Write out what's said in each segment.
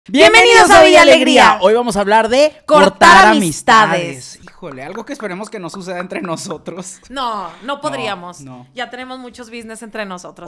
Bienvenidos a Villa Alegría. Hoy vamos a hablar de cortar amistades. Híjole, algo que esperemos que no suceda entre nosotros. No podríamos. No. Ya tenemos muchos business entre nosotros.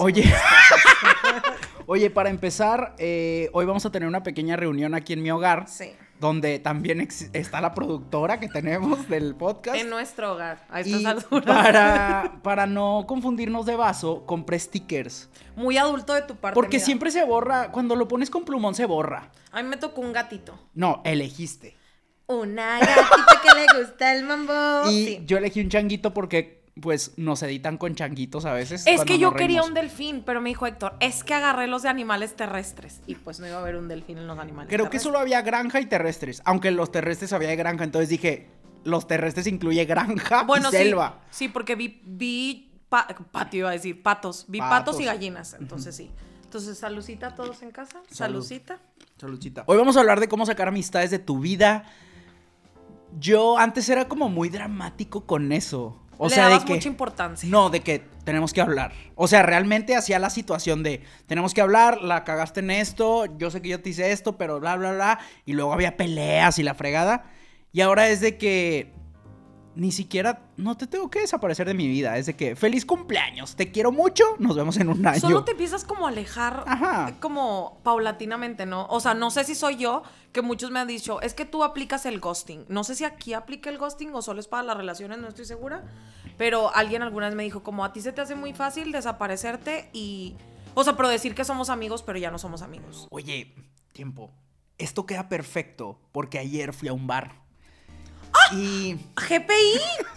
Oye, para empezar, hoy vamos a tener una pequeña reunión aquí en mi hogar. Sí. Donde también está la productora que tenemos del podcast. En nuestro hogar, a estas alturas. Para no confundirnos de vaso, compré stickers. Muy adulto de tu parte. Porque mira. siempre se borra, cuando lo pones con plumón se borra. A mí me tocó un gatito. No, elegiste. Una gatita que le gusta el mambo. Y sí. yo elegí un changuito porque, pues, nos editan con changuitos a veces. Es que yo quería un delfín, pero me dijo Héctor, es que agarré los de animales terrestres. Y pues no iba a haber un delfín en los animales Creo terrestres. que solo había granja y terrestres. Aunque los terrestres había de granja, entonces dije, los terrestres incluye granja y selva. Sí, porque vi patio, iba a decir, patos. Vi patos y gallinas, entonces sí. Entonces, saludcita a todos en casa. Saludcita. Saludcita. Hoy vamos a hablar de cómo sacar amistades de tu vida. Yo antes era como muy dramático con eso. O Le sea, dabas de que mucha importancia. No, de que tenemos que hablar. O sea, realmente hacía la situación de tenemos que hablar, la cagaste en esto, yo sé que yo te hice esto, pero bla, bla, bla. Y luego había peleas y la fregada. Y ahora es de que ni siquiera, no te tengo que desaparecer de mi vida. Es de que, feliz cumpleaños, te quiero mucho, nos vemos en un año. Solo te empiezas como a alejar. Ajá. Como paulatinamente, ¿no? O sea, no sé si soy yo, que muchos me han dicho, es que tú aplicas el ghosting. No sé si aquí aplica el ghosting o solo es para las relaciones, no estoy segura. Pero alguien alguna vez me dijo, como a ti se te hace muy fácil desaparecerte y... O sea, pero decir que somos amigos, pero ya no somos amigos. Oye, tiempo. Esto queda perfecto porque ayer fui a un bar. Y... ¿GPI?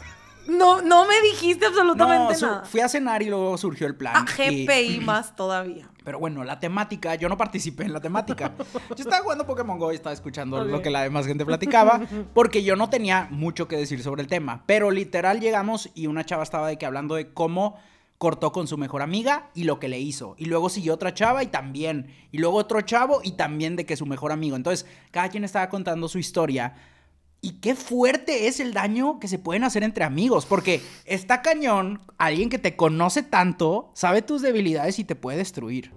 No me dijiste absolutamente nada. Fui a cenar y luego surgió el plan. GPI más todavía. Pero bueno, la temática, yo no participé en la temática. Yo estaba jugando Pokémon GO y estaba escuchando lo que la demás gente platicaba, porque yo no tenía mucho que decir sobre el tema. Pero literal llegamos y una chava estaba de que hablando de cómo cortó con su mejor amiga y lo que le hizo. Y luego siguió otra chava y también. Y luego otro chavo y también de que su mejor amigo. Entonces, cada quien estaba contando su historia. Y qué fuerte es el daño que se pueden hacer entre amigos, porque está cañón, alguien que te conoce tanto, sabe tus debilidades y te puede destruir.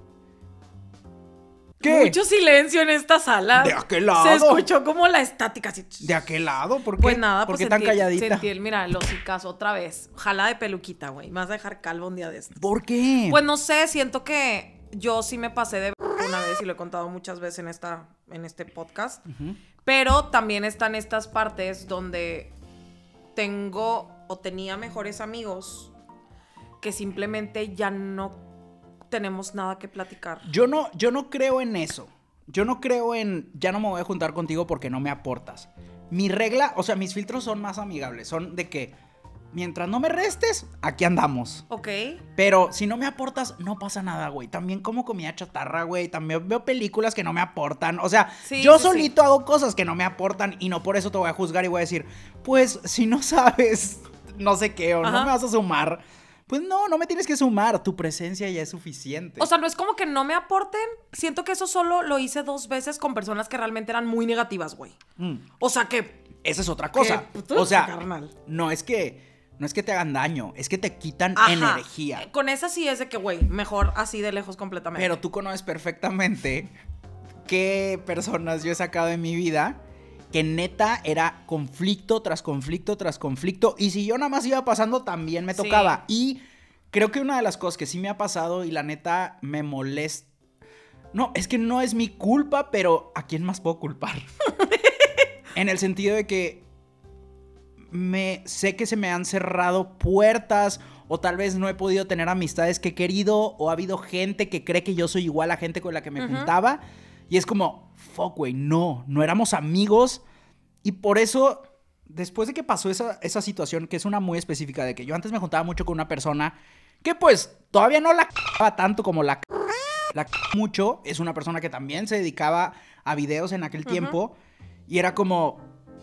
¿Qué? Mucho silencio en esta sala. ¿De aquel lado? Se escuchó como la estática así. ¿De aquel lado? ¿Por qué? Pues nada, ¿Por pues qué tan calladita? mira, el hocicazo otra vez. Ojalá de peluquita, güey. Me vas a dejar calvo un día de estos. ¿Por qué? Pues no sé, siento que yo sí me pasé de una vez y lo he contado muchas veces en este podcast. Pero también están estas partes donde tengo o tenía mejores amigos que simplemente ya no tenemos nada que platicar. Yo no creo en eso. Yo no creo en ya no me voy a juntar contigo porque no me aportas. Mi regla, o sea, mis filtros son más amigables. Son de que mientras no me restes, aquí andamos. Ok. Pero si no me aportas, no pasa nada, güey. También como comida chatarra, güey. También veo películas que no me aportan. O sea, yo solito hago cosas que no me aportan y no por eso te voy a juzgar y voy a decir, pues, si no sabes no sé qué o no me vas a sumar, pues no me tienes que sumar. Tu presencia ya es suficiente. O sea, no es como que no me aporten. Siento que eso solo lo hice 2 veces con personas que realmente eran muy negativas, güey. O sea que... Esa es otra cosa. O sea, no es que te hagan daño, es que te quitan energía. Con esa sí es de que, güey, mejor así de lejos completamente. Pero tú conoces perfectamente qué personas yo he sacado de mi vida que neta era conflicto tras conflicto tras conflicto. Y si yo nada más iba pasando, también me tocaba. Y creo que una de las cosas que sí me ha pasado y la neta me molesta... No, es que no es mi culpa, pero ¿a quién más puedo culpar? En el sentido de que sé que se me han cerrado puertas o tal vez no he podido tener amistades que he querido o ha habido gente que cree que yo soy igual a gente con la que me juntaba y es como, fuck, güey, no éramos amigos y por eso, después de que pasó esa situación, que es una muy específica de que yo antes me juntaba mucho con una persona que pues todavía no la c***aba tanto como la mucho, es una persona que también se dedicaba a videos en aquel tiempo y era como...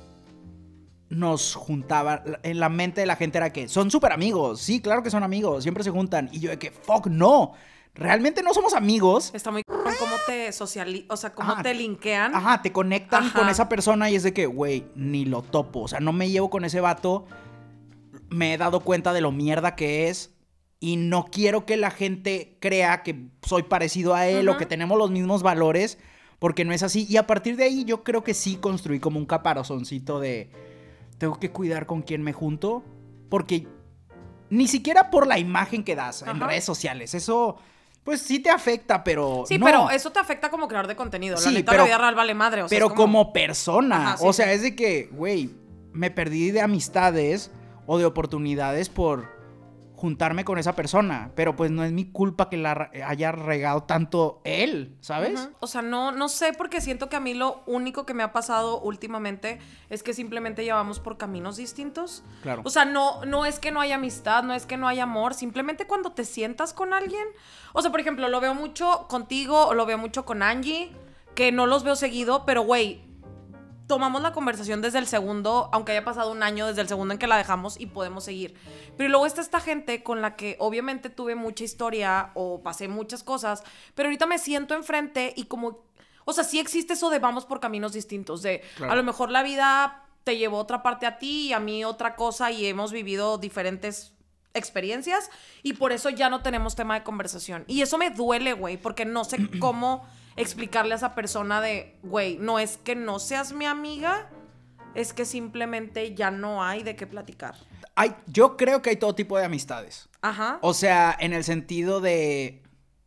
Nos juntaba, en la mente de la gente era que son súper amigos, sí, claro que son amigos, siempre se juntan, y yo de que, fuck, no, realmente no somos amigos. Está muy cómo te socializan, o sea, cómo te linkean. Ajá, te conectan con esa persona y es de que, güey, ni lo topo, o sea, no me llevo con ese vato, me he dado cuenta de lo mierda que es, y no quiero que la gente crea que soy parecido a él o que tenemos los mismos valores, porque no es así. Y a partir de ahí yo creo que sí construí como un caparazoncito de tengo que cuidar con quién me junto, porque ni siquiera por la imagen que das en redes sociales, eso pues sí te afecta, pero sí, no. pero eso te afecta como creador de contenido. Sí, la neta, pero, la vida real vale madre. O sea, pero es como persona. Ajá, sí, o sea, sí. es de que, güey, me perdí de amistades o de oportunidades por juntarme con esa persona. Pero pues no es mi culpa que la haya regado tanto él, ¿sabes? Ujú. O sea, no sé, porque siento que a mí lo único que me ha pasado últimamente es que simplemente llevamos por caminos distintos. Claro. O sea, no es que no haya amistad, no es que no haya amor, simplemente cuando te sientas con alguien. O sea, por ejemplo, lo veo mucho contigo o lo veo mucho con Angie, que no los veo seguido, pero güey, tomamos la conversación desde el segundo, aunque haya pasado un año desde el segundo en que la dejamos y podemos seguir. Pero luego está esta gente con la que obviamente tuve mucha historia o pasé muchas cosas, pero ahorita me siento enfrente y como, o sea, sí existe eso de vamos por caminos distintos, de Claro. a lo mejor la vida te llevó otra parte a ti y a mí otra cosa y hemos vivido diferentes experiencias y por eso ya no tenemos tema de conversación. Y eso me duele, güey, porque no sé cómo explicarle a esa persona de, güey, no es que no seas mi amiga, es que simplemente ya no hay de qué platicar. Yo creo que hay todo tipo de amistades. Ajá. O sea, en el sentido de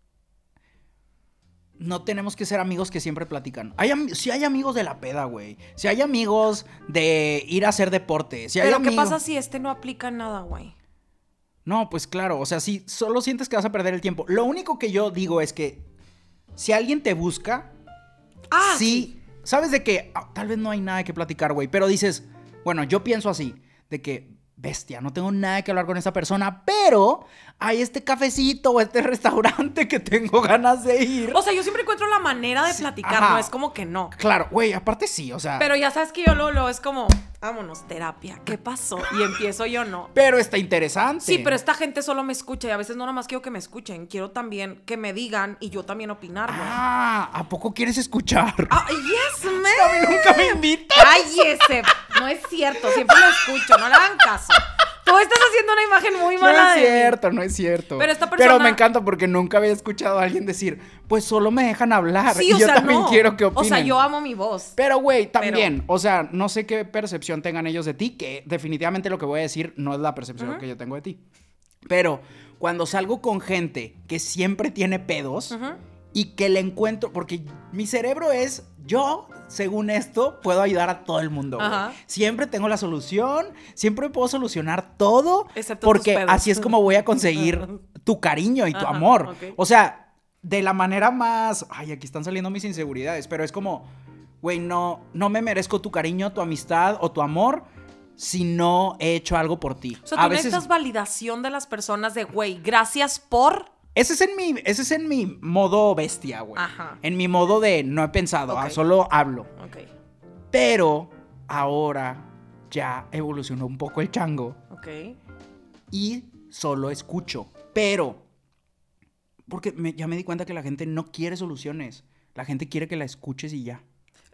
no tenemos que ser amigos que siempre platican. Si hay amigos de la peda, güey. Si hay amigos de ir a hacer deporte. Si hay Pero ¿qué amigos... pasa si este no aplica nada, güey? No, pues claro. O sea, si solo sientes que vas a perder el tiempo. Lo único que yo digo es que si alguien te busca, sí. Sabes de que tal vez no hay nada que platicar, güey. Pero dices, bueno, yo pienso así, de que, bestia, no tengo nada que hablar con esa persona, pero hay este cafecito o este restaurante que tengo ganas de ir. O sea, yo siempre encuentro la manera de platicar, ajá. no es como que no. Claro, güey, aparte sí, o sea. Pero ya sabes que yo lo es como, vámonos, terapia, ¿qué pasó? Y empiezo yo, no. Pero está interesante. Sí, pero esta gente solo me escucha y a veces no nada más quiero que me escuchen, quiero también que me digan y yo también opinar, güey. Ah, ¿a poco quieres escuchar? Ah, yes, man. A mí nunca me invitas. Cállese. No es cierto, siempre lo escucho, no le hagan caso. Tú estás haciendo una imagen muy mala No es de mí. cierto, no es cierto. Pero esta persona... Pero me encanta porque nunca había escuchado a alguien decir, pues solo me dejan hablar. Sí, y o yo sea, también no. quiero que opinen. O sea, yo amo mi voz. Pero, güey, también, o sea, no sé qué percepción tengan ellos de ti, que definitivamente lo que voy a decir no es la percepción que yo tengo de ti. Pero cuando salgo con gente que siempre tiene pedos y que le encuentro, porque mi cerebro es, yo, según esto, puedo ayudar a todo el mundo, güey. Siempre tengo la solución, siempre puedo solucionar todo, excepto porque tus pedos. así es como voy a conseguir tu cariño y tu amor. Okay. O sea, de la manera más, ay, aquí están saliendo mis inseguridades, pero es como, güey, no me merezco tu cariño, tu amistad o tu amor si no he hecho algo por ti. O sea, tú necesitas validación de las personas de, güey, gracias por... Ese es en mi modo bestia, güey. Ajá. En mi modo de no he pensado, solo hablo. Ok. Pero ahora ya evolucionó un poco el chango. Ok. Y solo escucho. Pero, porque ya me di cuenta que la gente no quiere soluciones. La gente quiere que la escuches y ya.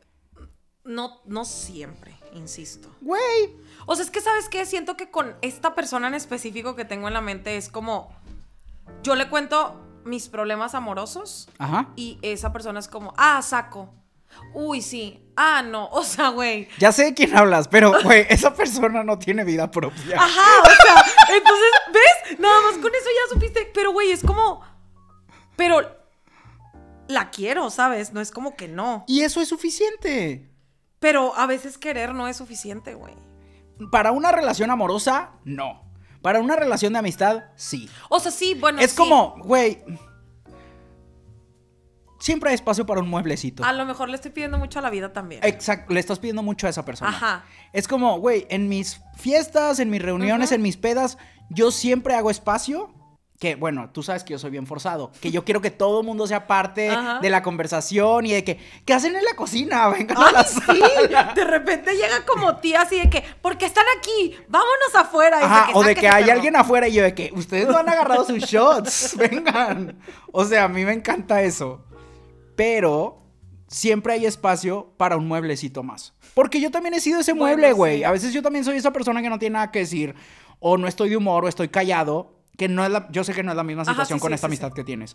No siempre, insisto. Güey. O sea, es que, ¿sabes qué? Siento que con esta persona en específico que tengo en la mente es como... Yo le cuento mis problemas amorosos. Ajá. Y esa persona es como, saco. Uy, sí. No. O sea, güey. Ya sé de quién hablas, pero, güey, esa persona no tiene vida propia. Ajá, o sea, entonces, ¿ves? Nada más con eso ya supiste. Pero, güey, es como... Pero la quiero, ¿sabes? No es como que no. Y eso es suficiente. Pero a veces querer no es suficiente, güey. Para una relación amorosa, no. Para una relación de amistad, sí. O sea, sí, bueno, es sí. como, güey, siempre hay espacio para un mueblecito. A lo mejor le estoy pidiendo mucho a la vida también. Exacto, le estás pidiendo mucho a esa persona. Ajá. Es como, güey, en mis fiestas, en mis reuniones, en mis pedas, yo siempre hago espacio. Que, bueno, tú sabes que yo soy bien forzado. Que yo quiero que todo el mundo sea parte de la conversación y de que, ¿qué hacen en la cocina? Vengan a la sala. De repente llega como tía así de que, ¿por qué están aquí? Vámonos afuera. Ajá, o de que hay alguien afuera y yo de que, ustedes no han agarrado sus shots, vengan. O sea, a mí me encanta eso. Pero siempre hay espacio para un mueblecito más. Porque yo también he sido ese mueble, güey. Sí. A veces yo también soy esa persona que no tiene nada que decir. O no estoy de humor o estoy callado. Que no es yo sé que no es la misma situación con esta amistad que tienes.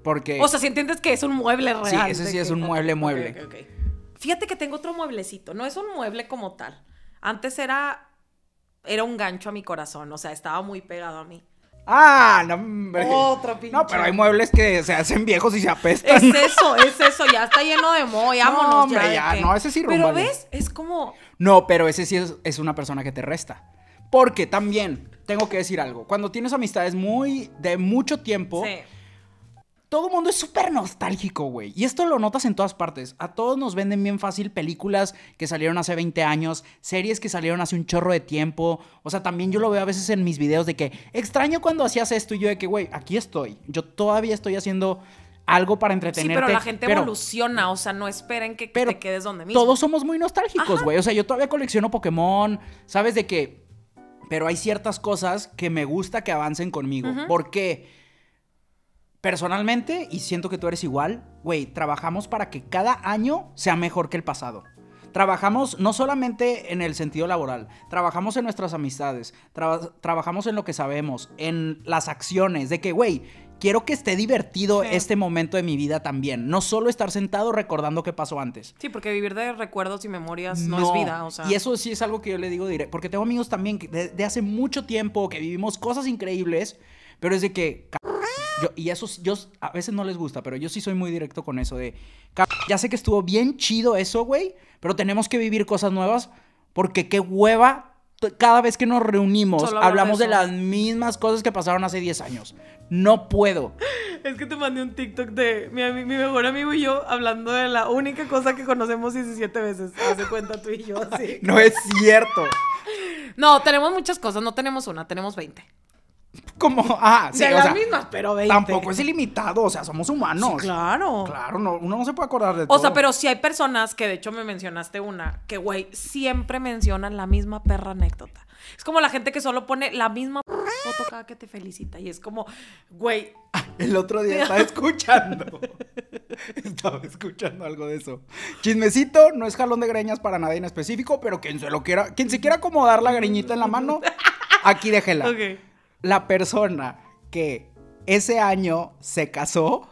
Porque... O sea, si entiendes que es un mueble real. Sí, ese sí es un mueble. Ok. Fíjate que tengo otro mueblecito. No es un mueble como tal. Antes era un gancho a mi corazón. O sea, estaba muy pegado a mí. Ah, no, hombre. Otro pinche. No, pero hay muebles que se hacen viejos y se apestan. Es eso. Ya está lleno de moho. Vámonos. No, hombre, ya. No, ese sí Pero rúmbale. ¿ves? Es como... No, pero ese sí es una persona que te resta. Porque también, tengo que decir algo. Cuando tienes amistades de mucho tiempo... Sí. Todo el mundo es súper nostálgico, güey. Y esto lo notas en todas partes. A todos nos venden bien fácil películas que salieron hace 20 años, series que salieron hace un chorro de tiempo. O sea, también yo lo veo a veces en mis videos de que extraño cuando hacías esto y yo de que, güey, aquí estoy. Yo todavía estoy haciendo algo para entretenerte. Sí, pero la gente evoluciona. O sea, no esperen que te quedes donde mismo. Todos somos muy nostálgicos, güey. O sea, yo todavía colecciono Pokémon. ¿Sabes de qué? Pero hay ciertas cosas que me gusta que avancen conmigo. ¿Por qué? Personalmente, y siento que tú eres igual, güey, trabajamos para que cada año sea mejor que el pasado. Trabajamos no solamente en el sentido laboral, trabajamos en nuestras amistades, trabajamos en lo que sabemos, en las acciones, de que, güey, quiero que esté divertido este momento de mi vida también. No solo estar sentado recordando qué pasó antes. Sí, porque vivir de recuerdos y memorias no es vida, o sea. Y eso sí es algo que yo le digo directo, porque tengo amigos también de hace mucho tiempo que vivimos cosas increíbles, pero es de que... yo a veces no les gusta, pero yo sí soy muy directo con eso de... Ya sé que estuvo bien chido eso, güey, pero tenemos que vivir cosas nuevas porque qué hueva. Cada vez que nos reunimos Solo hablamos de de las mismas cosas que pasaron hace 10 años. No puedo. Es que te mandé un TikTok de mi mejor amigo y yo hablando de la única cosa que conocemos 17 veces. Haz de cuenta tú y yo, así. No es cierto. No, tenemos muchas cosas, no tenemos una, tenemos 20. Como, sí, de las mismas, pero 20. Tampoco es ilimitado, o sea, somos humanos. Sí, claro. Claro, no, uno no se puede acordar de todo. O sea, pero sí hay personas que, de hecho, me mencionaste una, que, güey, siempre mencionan la misma perra anécdota. Es como la gente que solo pone la misma foto cada que te felicita. Y es como, güey. El otro día estaba escuchando. Estaba escuchando algo de eso. Chismecito, no es jalón de greñas para nadie en específico, pero quien se quiera acomodar la greñita en la mano, aquí déjela. Ok. La persona que ese año se casó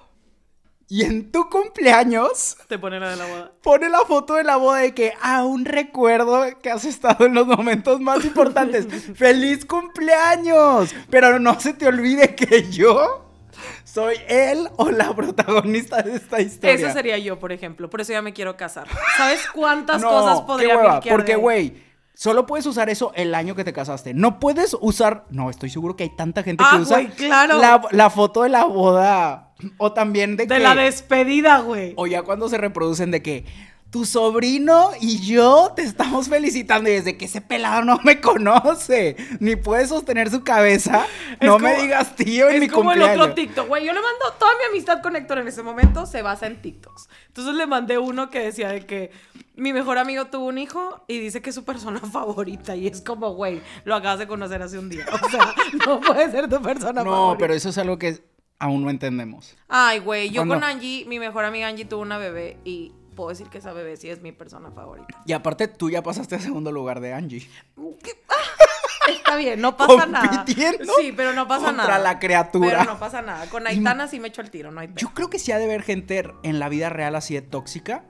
y en tu cumpleaños Te pone la de la boda. pone la foto de la boda de que aún recuerdo que has estado en los momentos más importantes. ¡Feliz cumpleaños! Pero no se te olvide que yo soy él o la protagonista de esta historia. Ese sería yo, por ejemplo. Por eso ya me quiero casar. ¿Sabes cuántas No, cosas podría qué hueva, milquear porque, de ahí? güey, solo puedes usar eso el año que te casaste. No puedes usar... No, estoy seguro que hay tanta gente que usa güey, claro. la foto de la boda. O también de que... la despedida, güey. O ya cuando se reproducen de que... Tu sobrino y yo te estamos felicitando. Y desde que ese pelado no me conoce, ni puede sostener su cabeza. No me digas tío en mi cumpleaños. Es como el otro TikTok, güey. Yo le mando toda mi amistad con Héctor en ese momento se basa en TikToks. Entonces le mandé uno que decía de que mi mejor amigo tuvo un hijo y dice que es su persona favorita. Y es como, güey, lo acabas de conocer hace un día. O sea, no puede ser tu persona favorita. No, pero eso es algo que aún no entendemos. Ay, güey, yo ¿Cuándo? con Angie, mi mejor amiga Angie tuvo una bebé y puedo decir que esa bebé sí es mi persona favorita. Y aparte, tú ya pasaste a segundo lugar de Angie. Está bien, no pasa nada. Compitiendo Sí, pero no pasa nada. contra la criatura. Pero no pasa nada. Con Aitana sí me echo el tiro, no hay pedo. Yo creo que sí ha de haber gente en la vida real así de tóxica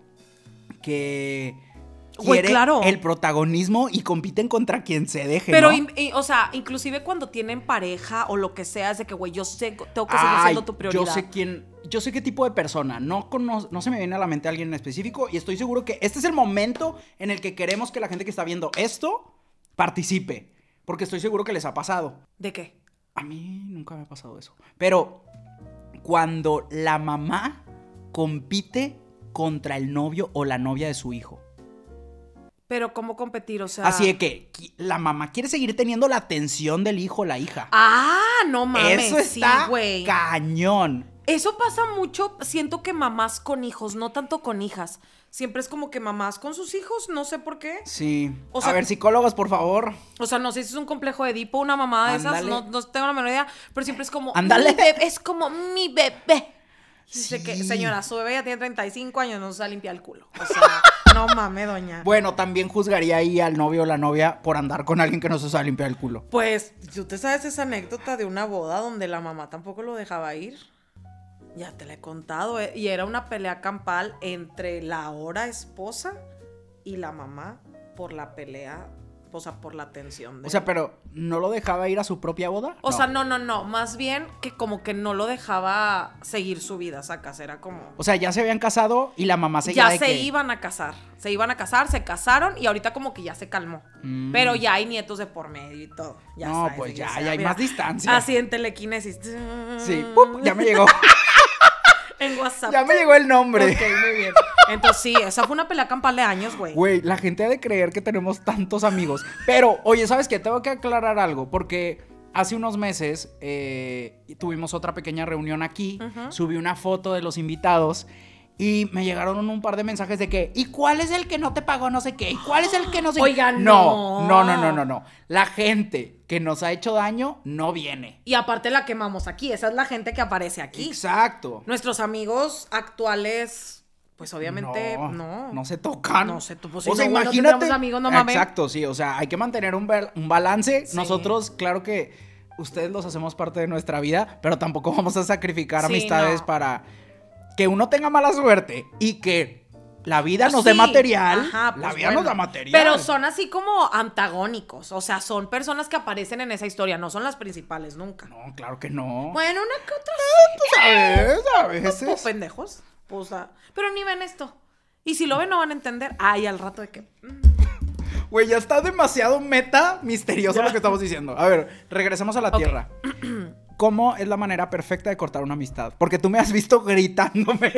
que Güey, quiere claro. el protagonismo y compiten contra quien se deje, Pero, ¿no? o sea, inclusive cuando tienen pareja o lo que sea, es de que, güey, yo sé, tengo que seguir siendo tu prioridad. Yo sé qué tipo de persona. No se me viene a la mente alguien en específico y estoy seguro que este es el momento en el que queremos que la gente que está viendo esto participe. Porque estoy seguro que les ha pasado. ¿De qué? A mí nunca me ha pasado eso. Pero cuando la mamá compite contra el novio o la novia de su hijo. Pero ¿cómo competir? O sea... Así de que la mamá quiere seguir teniendo la atención del hijo o la hija. Ah, no mames. Eso está sí, güey. cañón. Eso pasa mucho, siento que mamás con hijos, no tanto con hijas. Siempre es como que mamás con sus hijos, no sé por qué. Sí. O sea, a ver, psicólogos, por favor. O sea, no sé si es un complejo de Edipo, una mamada de esas, Ándale. no tengo la menor idea, pero siempre es como, Ándale. mi bebé, es como mi bebé. Dice Sí. que, señora, su bebé ya tiene 35 años, no se ha limpiado el culo. O sea, no mames, doña. Bueno, también juzgaría ahí al novio o la novia por andar con alguien que no se sabe limpiar el culo. Pues, ¿tú te sabes esa anécdota de una boda donde la mamá tampoco lo dejaba ir? Ya te la he contado. Y era una pelea campal entre la ahora esposa y la mamá por la pelea, o sea, por la tensión. O sea, pero ¿no lo dejaba ir a su propia boda? O sea, no. Más bien que como que no lo dejaba seguir su vida, sacas. Era como... O sea, ya se habían casado y la mamá seguía ya de se que... iban a casar. Se iban a casar, se casaron y ahorita como que ya se calmó. Pero ya hay nietos de por medio y todo. Ya No, sabes, pues ya sea, hay mira, más distancia. Así en telequinesis. Sí, ¡pup! Ya me llegó. En WhatsApp. Ya me llegó el nombre. Ok, muy bien. Entonces sí, esa fue una pelea campal de años, güey. Güey, la gente ha de creer que tenemos tantos amigos. Pero, oye, ¿sabes qué? Tengo que aclarar algo. Porque hace unos meses tuvimos otra pequeña reunión aquí. Subí una foto de los invitados. Y me llegaron un par de mensajes de que, ¿y cuál es el que no te pagó no sé qué? ¿Y cuál es el que no sé qué? Oigan, no. La gente que nos ha hecho daño no viene. Y aparte la quemamos aquí. Esa es la gente que aparece aquí. Exacto. Nuestros amigos actuales, pues obviamente no. No se tocan. No se tocan. Pues, o sea, no, imagínate. Bueno, amigos, no mames. Exacto, sí. O sea, hay que mantener un balance. Sí. Nosotros, claro que ustedes los hacemos parte de nuestra vida, pero tampoco vamos a sacrificar Sí, amistades para que uno tenga mala suerte y que la vida nos Sí, dé material. ajá, pues la vida bueno. nos da material. Pero son así como antagónicos. O sea, son personas que aparecen en esa historia. No son las principales nunca. No, claro que no. Bueno, una que otra Pues a sí. veces. Pendejos. O sea, pero ni ven esto. Y si lo ven, no van a entender. Ay, al rato de que... Güey, ya está demasiado meta misterioso lo que estamos diciendo. A ver, regresemos a la tierra. ¿Cómo es la manera perfecta de cortar una amistad? Porque tú me has visto gritándome.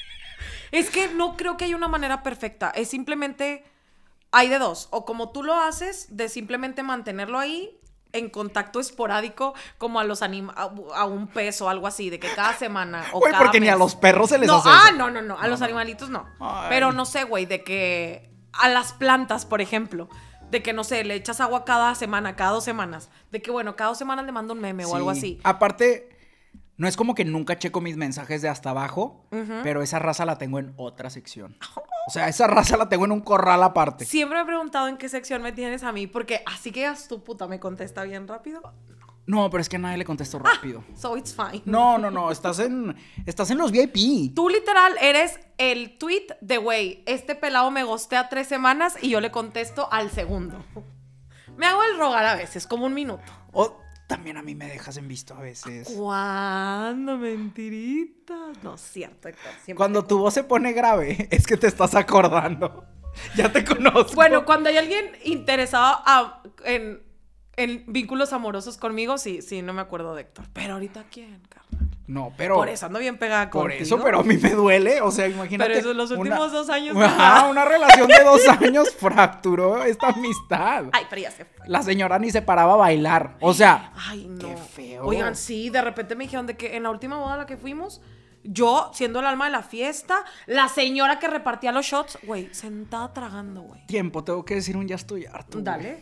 Es que no creo que haya una manera perfecta. Es simplemente... Hay de dos. O como tú lo haces, de simplemente mantenerlo ahí en contacto esporádico, como a los a un pez o algo así, de que cada semana o Güey, cada porque mes. ni a los perros se les No, hace eso. no. A los animalitos no. Ay. Pero no sé, güey, de que a las plantas, por ejemplo, de que, no sé, le echas agua cada semana, cada 2 semanas. De que, bueno, cada 2 semanas le mando un meme o algo así. Aparte, no es como que nunca checo mis mensajes de hasta abajo, pero esa raza la tengo en otra sección. O sea, esa raza la tengo en un corral aparte. Siempre me he preguntado en qué sección me tienes a mí, porque así que tu puta me contesta bien rápido. No, pero es que a nadie le contesto rápido. So it's fine. No, estás en los VIP. Tú literal eres el tweet de, güey, este pelado me gostea 3 semanas y yo le contesto al segundo. Me hago el rogar a veces, como 1 minuto. O también a mí me dejas en visto a veces. ¿Cuándo? Mentiritas. No es cierto, Héctor. Cuando tu voz se pone grave, es que te estás acordando. Ya te conozco. Bueno, cuando hay alguien interesado en vínculos amorosos conmigo, sí, no me acuerdo de Héctor. Pero ahorita, ¿quién, carnal? No, pero... Por eso ando bien pegada contigo. Por eso, pero a mí me duele. O sea, imagínate... Pero eso en los últimos 2 años... Una relación de 2 años fracturó esta amistad. Ay, pero ya se fue. La señora ni se paraba a bailar. O sea... Ay, no. Qué feo. Oigan, sí, de repente me dijeron de que en la última boda a la que fuimos, yo, siendo el alma de la fiesta, la señora que repartía los shots, güey, sentada tragando, güey. Tiempo, tengo que decir un ya estoy harto. Dale.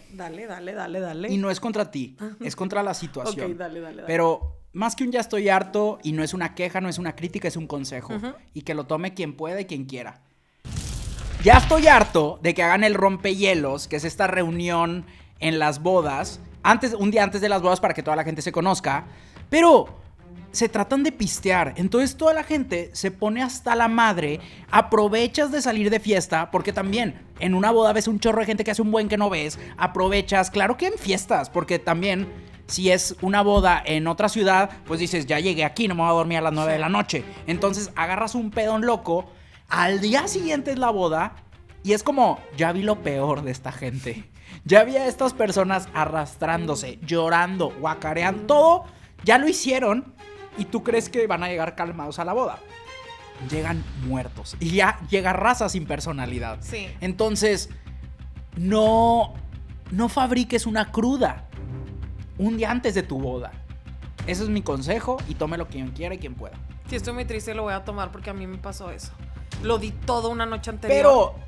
Y no es contra ti, es contra la situación. Ok, dale. Pero más que un ya estoy harto, y no es una queja, no es una crítica, es un consejo. Y que lo tome quien pueda y quien quiera. Ya estoy harto de que hagan el rompehielos, que es esta reunión en las bodas, un día antes de las bodas para que toda la gente se conozca, pero se tratan de pistear. Entonces toda la gente se pone hasta la madre, aprovechas de salir de fiesta, porque también en una boda ves un chorro de gente que hace un buen que no ves, aprovechas, claro que en fiestas, porque también si es una boda en otra ciudad, pues dices, ya llegué aquí, no me voy a dormir a las 9 de la noche. Entonces agarras un pedón loco, al día siguiente es la boda, y es como, ya vi lo peor de esta gente. Ya vi a estas personas arrastrándose, llorando, guacareando, todo, ya lo hicieron. ¿Y tú crees que van a llegar calmados a la boda? Llegan muertos. Y ya llega raza sin personalidad. Sí. Entonces, no fabriques una cruda un día antes de tu boda. Ese es mi consejo y tómelo quien quiera y quien pueda. Si estoy muy triste, lo voy a tomar porque a mí me pasó eso. Lo di todo una noche anterior. Pero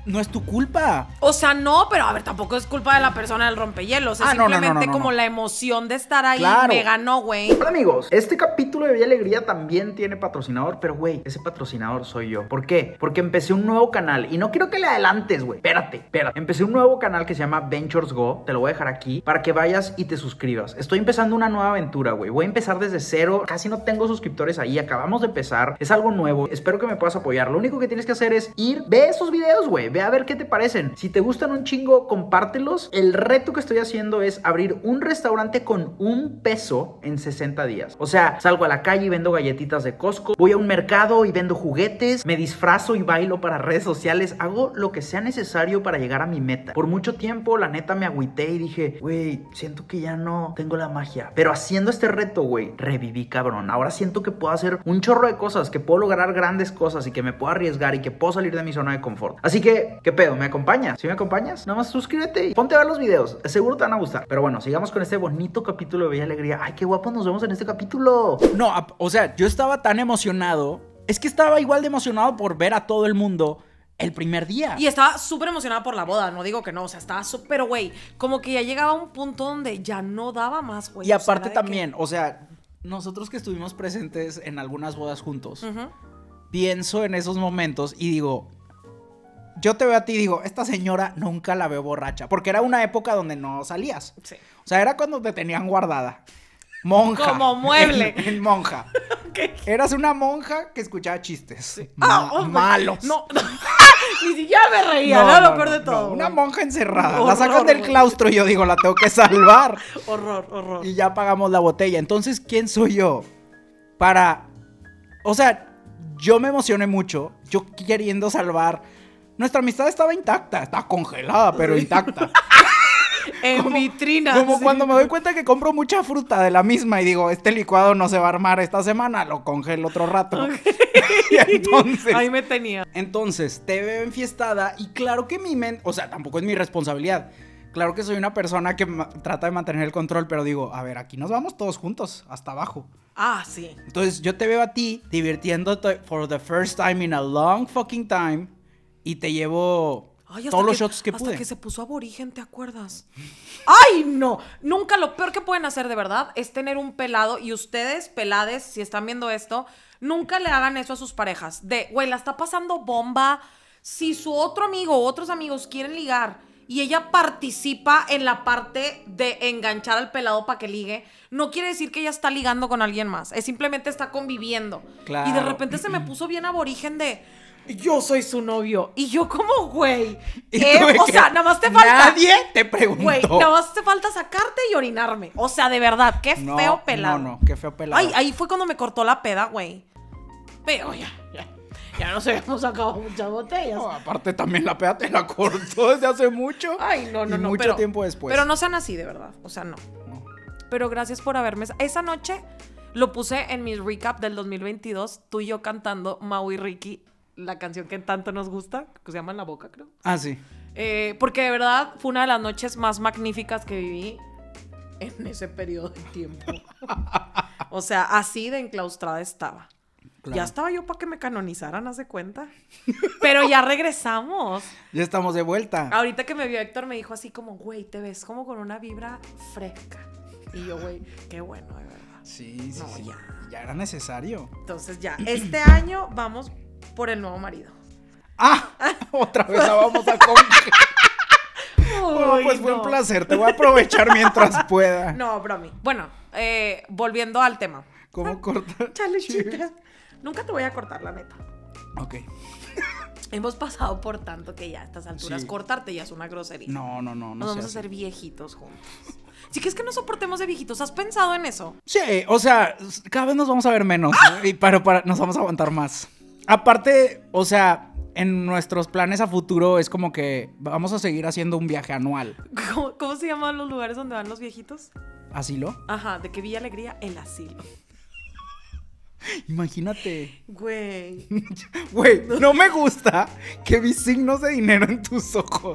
no es tu culpa. O sea, no, pero a ver, tampoco es culpa de la persona del rompehielos. Es simplemente como la emoción de estar ahí. Claro. Me ganó, güey. Hola, amigos. Este capítulo de Vía Alegría también tiene patrocinador, pero, güey, ese patrocinador soy yo. ¿Por qué? Porque empecé un nuevo canal y no quiero que le adelantes, güey. Espérate. Empecé un nuevo canal que se llama Ventures Go. Te lo voy a dejar aquí para que vayas y te suscribas. Estoy empezando una nueva aventura, güey. Voy a empezar desde cero. Casi no tengo suscriptores ahí. Acabamos de empezar. Es algo nuevo. Espero que me puedas apoyar. Lo único que tienes que hacer es ve esos videos, güey. Ve a ver qué te parecen. Si te gustan un chingo, compártelos. El reto que estoy haciendo es abrir un restaurante con $1 en 60 días. O sea, salgo a la calle y vendo galletitas de Costco. Voy a un mercado y vendo juguetes. Me disfrazo y bailo para redes sociales. Hago lo que sea necesario para llegar a mi meta. Por mucho tiempo, la neta, me agüité y dije, güey, siento que ya no tengo la magia. Pero haciendo este reto, güey, reviví, cabrón. Ahora siento que puedo hacer un chorro de cosas, que puedo lograr grandes cosas y que me puedo arriesgar y que puedo salir de mi zona de confort. Así que, ¿qué pedo? ¿Me acompañas? ¿Sí me acompañas? Nada más suscríbete y ponte a ver los videos. Seguro te van a gustar. Pero bueno, sigamos con este bonito capítulo de Bella Alegría. Ay, qué guapo nos vemos en este capítulo. No, o sea, yo estaba tan emocionado. Es que estaba igual de emocionado por ver a todo el mundo el primer día. Y estaba súper emocionada por la boda, no digo que no, o sea, estaba súper, güey, como que ya llegaba a un punto donde ya no daba más, güey. Y aparte también, o sea, nosotros que estuvimos presentes en algunas bodas juntos, pienso en esos momentos y digo, yo te veo a ti y digo, esta señora nunca la veo borracha, porque era una época donde no salías. Sí. O sea, era cuando te tenían guardada. Monja. Como mueble. En monja. Okay. Eras una monja que escuchaba chistes. Sí. Malos. No. Ni siquiera me reía, no, lo peor de todo. No, una monja encerrada. Horror, la sacan del claustro y yo digo, la tengo que salvar. Horror. Y ya pagamos la botella. Entonces, ¿quién soy yo? O sea, yo me emocioné mucho. Yo queriendo salvar. Nuestra amistad estaba intacta. Estaba congelada, pero intacta. En vitrinas. Como cuando me doy cuenta que compro mucha fruta de la misma y digo, este licuado no se va a armar esta semana, lo congelo otro rato. Okay. Y entonces, ahí me tenía. Entonces, te veo enfiestada y claro que mi mente, o sea, tampoco es mi responsabilidad. Claro que soy una persona que trata de mantener el control, pero digo, a ver, aquí nos vamos todos juntos, hasta abajo. Ah, sí. Entonces, yo te veo a ti divirtiéndote for the first time in a long fucking time y te llevo... Ay, todos los shots que pude. Hasta que se puso aborigen, ¿te acuerdas? ¡Ay, no! Nunca, lo peor que pueden hacer, de verdad, es tener un pelado. Y ustedes, pelades, si están viendo esto, nunca le hagan eso a sus parejas. Güey, la está pasando bomba. Si su otro amigo o otros amigos quieren ligar y ella participa en la parte de enganchar al pelado para que ligue, no quiere decir que ella está ligando con alguien más. Es simplemente está conviviendo. Claro. Y de repente se me puso bien aborigen de... Yo soy su novio. Y yo como, güey. O sea, nada más te falta... Nadie te preguntó. Güey, nada más te falta sacarte y orinarme. O sea, de verdad, qué feo pelado. No, qué feo pelado. Ay, ahí fue cuando me cortó la peda, güey. Pero ya nos habíamos sacado muchas botellas. No, aparte también la peda te la cortó desde hace mucho. Ay, no. Mucho tiempo después. Pero no sean así, de verdad. O sea, no. Pero gracias por haberme... Esa noche lo puse en mi recap del 2022. Tú y yo cantando Mau y Ricky. La canción que tanto nos gusta, que se llama En la Boca, creo. Ah, sí. Porque de verdad fue una de las noches más magníficas que viví en ese periodo de tiempo. O sea, así de enclaustrada estaba. Claro. Ya estaba yo para que me canonizaran, ¿haz de cuenta? Pero ya regresamos. Ya estamos de vuelta. Ahorita que me vio Héctor me dijo así como, güey, te ves como con una vibra fresca. Y yo, güey, qué bueno, de verdad. Sí. Ya era necesario. Entonces ya, este año vamos... por el nuevo marido. Otra vez la vamos a coger. Pues fue un placer. Te voy a aprovechar mientras pueda. No, bromi. Bueno, volviendo al tema. ¿Cómo cortar? Chalechita. Nunca te voy a cortar, la neta. Ok. Hemos pasado por tanto que ya a estas alturas cortarte ya es una grosería. No. Nos vamos a hacer viejitos juntos. Sí, que es que no soportemos de viejitos. ¿Has pensado en eso? Sí, o sea, cada vez nos vamos a ver menos. Pero nos vamos a aguantar más. Aparte, o sea, en nuestros planes a futuro es como que vamos a seguir haciendo un viaje anual. ¿Cómo se llaman los lugares donde van los viejitos? ¿Asilo? Ajá, de que Villa Alegría, el asilo. Imagínate. Güey, no me gusta que vi signos de dinero en tus ojos.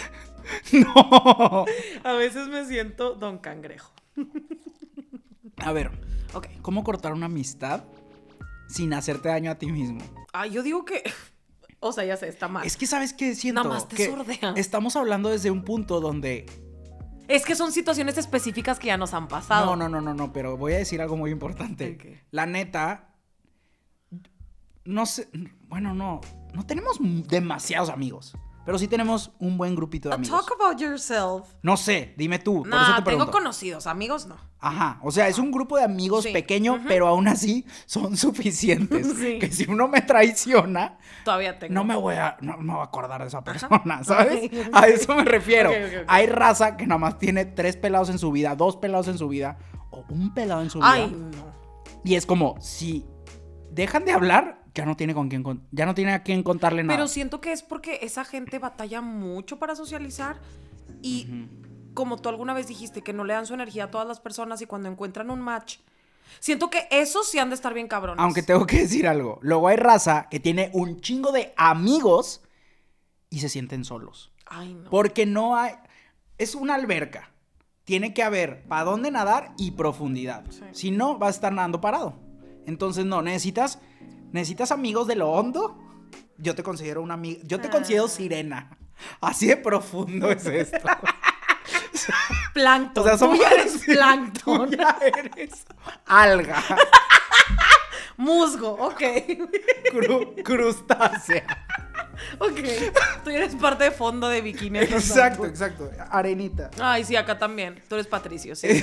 No. A veces me siento Don Cangrejo. A ver, ¿cómo cortar una amistad sin hacerte daño a ti mismo? Yo digo que O sea, ya sé, está mal. Es que, ¿sabes qué siento? Nada más te sordean. Estamos hablando desde un punto donde... Es que son situaciones específicas que ya nos han pasado. No, pero voy a decir algo muy importante. Okay. La neta, no sé, bueno, no tenemos demasiados amigos, pero sí tenemos un buen grupito de amigos. Talk about yourself. No sé, dime tú, por eso Nah, te pregunto. tengo conocidos, amigos no. Ajá, o sea, es un grupo de amigos Sí. pequeño, pero aún así son suficientes. Sí. Que si uno me traiciona, Todavía tengo. no me voy a acordar de esa persona, ¿sabes? Ok, ok. A eso me refiero. Ok. Hay raza que nada más tiene 3 pelados en su vida, 2 pelados en su vida, o un pelado en su vida. Ay, no. Y es como, si dejan de hablar, ya no tiene a quién contarle nada. Pero siento que es porque esa gente batalla mucho para socializar y como tú alguna vez dijiste, que no le dan su energía a todas las personas y cuando encuentran un match, siento que esos sí han de estar bien cabrones. Aunque tengo que decir algo, luego hay raza que tiene un chingo de amigos y se sienten solos. Ay, no. Porque no hay... Es una alberca. Tiene que haber para dónde nadar y profundidad. Sí. Si no, vas a estar nadando parado. Entonces, no, necesitas amigos de lo hondo. Yo te considero una amiga... Yo te considero sirena. Así de profundo es esto. Plancton. O sea, somos... Tú ya eres plancton. Tú ya eres alga. Musgo, ok. Crustácea. Ok. Tú eres parte de fondo de bikini. Exacto. Arenita. Ay, sí, acá también. Tú eres Patricio, sí.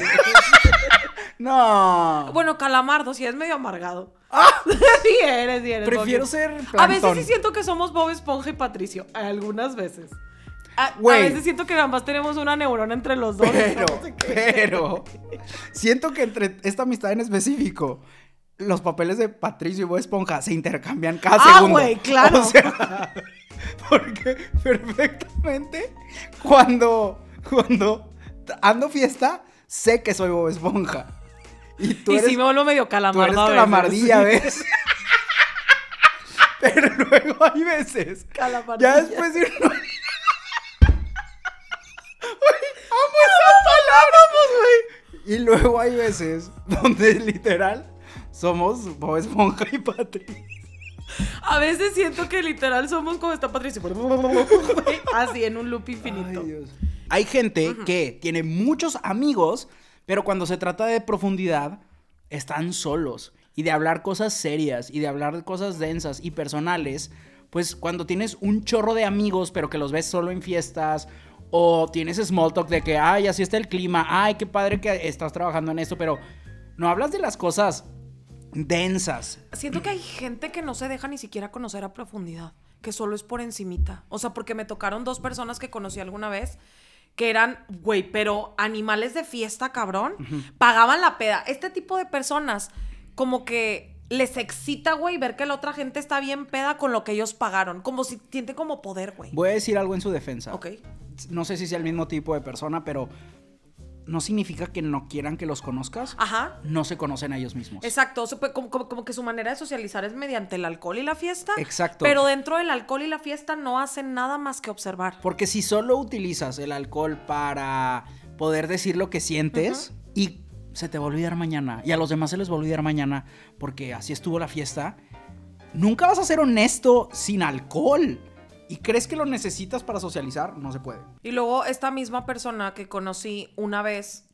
No. Bueno, Calamardo, sí, es medio amargado. Sí eres. Prefiero Bobby. ser A plancton. veces sí siento que somos Bob Esponja y Patricio. Algunas veces. A Güey. veces siento que ambas tenemos una neurona entre los dos. Pero siento que entre esta amistad en específico, los papeles de Patricio y Bob Esponja se intercambian cada segundo. Güey, claro. O sea, porque perfectamente cuando ando fiesta, sé que soy Bob Esponja. Y tú Y eres, sí me vuelvo medio tú calamardo eres a veces. calamardilla, ¿ves? Pero luego hay veces. Calamardilla. Ya después de uno... ¡Amo esa palabra, güey! Y luego hay veces donde literal somos Bob Esponja y Patricio. A veces siento que literal somos como está Patricio. Así, en un loop infinito. Ay, Dios. Hay gente que tiene muchos amigos, pero cuando se trata de profundidad, están solos. Y de hablar cosas serias, y de hablar cosas densas y personales, pues cuando tienes un chorro de amigos, pero que los ves solo en fiestas, o tienes small talk de que, ay, así está el clima, ay, qué padre que estás trabajando en esto, pero no hablas de las cosas densas. Siento que hay gente que no se deja ni siquiera conocer a profundidad, que solo es por encimita. O sea, porque me tocaron 2 personas que conocí alguna vez que eran, güey, pero animales de fiesta, cabrón. Pagaban la peda. Este tipo de personas como que les excita, güey, ver que la otra gente está bien peda con lo que ellos pagaron. Como si siente como poder, güey. Voy a decir algo en su defensa. Ok. No sé si sea el mismo tipo de persona, pero no significa que no quieran que los conozcas. Ajá. No se conocen a ellos mismos. Exacto, o sea, pues, como que su manera de socializar es mediante el alcohol y la fiesta. Exacto. Pero dentro del alcohol y la fiesta no hacen nada más que observar. Porque si solo utilizas el alcohol para poder decir lo que sientes y se te va a olvidar mañana y a los demás se les va a olvidar mañana porque así estuvo la fiesta, nunca vas a ser honesto sin alcohol. ¿Y crees que lo necesitas para socializar? No se puede. Y luego esta misma persona que conocí una vez,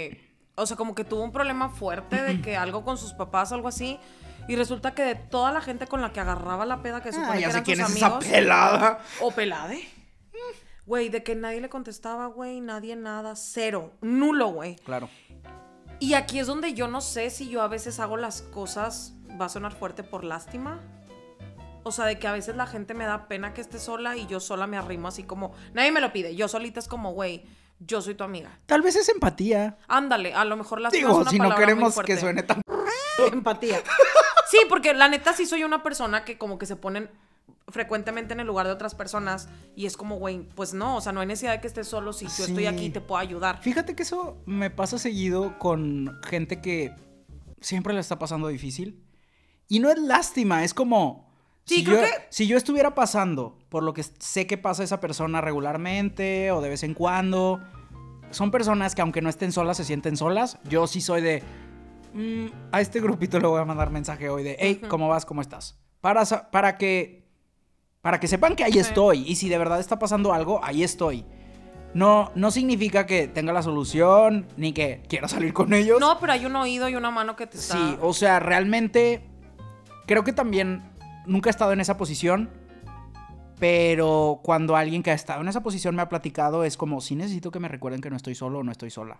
o sea, como que tuvo un problema fuerte de que algo con sus papás o algo así. Y resulta que de toda la gente con la que agarraba la peda, que supone que ya sé eran quién sus es amigos. esa pelada. O pelade. Güey, de que nadie le contestaba, güey, nadie nada, cero, nulo, güey. Claro. Y aquí es donde yo no sé si yo a veces hago las cosas, va a sonar fuerte, por lástima. O sea, de que a veces la gente me da pena que esté sola y yo sola me arrimo así como... Nadie me lo pide, yo solita es como, güey, yo soy tu amiga. Tal vez es empatía. Ándale, a lo mejor lástima es Digo, una si no palabra muy queremos fuerte. que suene tan... Empatía. Sí, porque la neta sí soy una persona que como que se ponen frecuentemente en el lugar de otras personas y es como, güey, pues no, o sea, no hay necesidad de que estés solo si yo estoy aquí y te puedo ayudar. Fíjate que eso me pasa seguido con gente que siempre le está pasando difícil. Y no es lástima, es como... Sí, si creo yo, que... si yo estuviera pasando por lo que sé que pasa esa persona regularmente o de vez en cuando, son personas que aunque no estén solas, se sienten solas. Yo sí soy de... a este grupito le voy a mandar mensaje hoy de, hey, ¿cómo vas? ¿Cómo estás? Para que Para que sepan que ahí estoy. Y si de verdad está pasando algo, ahí estoy. No significa que tenga la solución, ni que quiera salir con ellos. No, pero hay un oído y una mano que te está... Sí, o sea, realmente creo que también nunca he estado en esa posición, pero cuando alguien que ha estado en esa posición me ha platicado, es como, sí necesito que me recuerden que no estoy solo o no estoy sola.